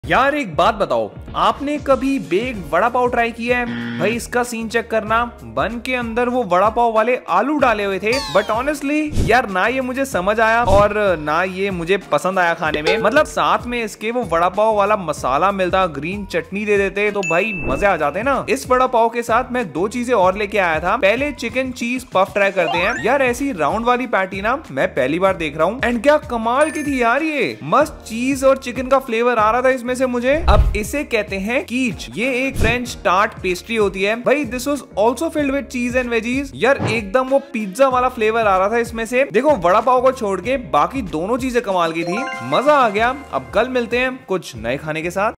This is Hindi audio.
यार एक बात बताओ, आपने कभी बेक्ड वड़ा पाव ट्राई किया है? भाई इसका सीन चेक करना, बन के अंदर वो वड़ा पाव वाले आलू डाले हुए थे। बट ऑनेस्टली यार ना ये मुझे समझ आया और ना ये मुझे पसंद आया खाने में। मतलब साथ में इसके वो वड़ा पाव वाला मसाला मिलता, ग्रीन चटनी दे देते तो भाई मजे आ जाते ना। इस वड़ा पाव के साथ मैं दो चीजें और लेके आया था। पहले चिकन चीज पफ ट्राई करते हैं। यार ऐसी राउंड वाली पैटी ना मैं पहली बार देख रहा हूँ एंड क्या कमाल की थी यार। ये मस्त चीज और चिकन का फ्लेवर आ रहा था इसमें से मुझे। अब इसे कहते हैं कीच। ये एक फ्रेंच टार्ट पेस्ट्री होती है। भाई this was also filled with cheese and veggies. यार एकदम वो पिज्जा वाला फ्लेवर आ रहा था इसमें से। देखो वड़ा पाव को छोड़ के बाकी दोनों चीजें कमाल की थी। मजा आ गया। अब कल मिलते हैं कुछ नए खाने के साथ।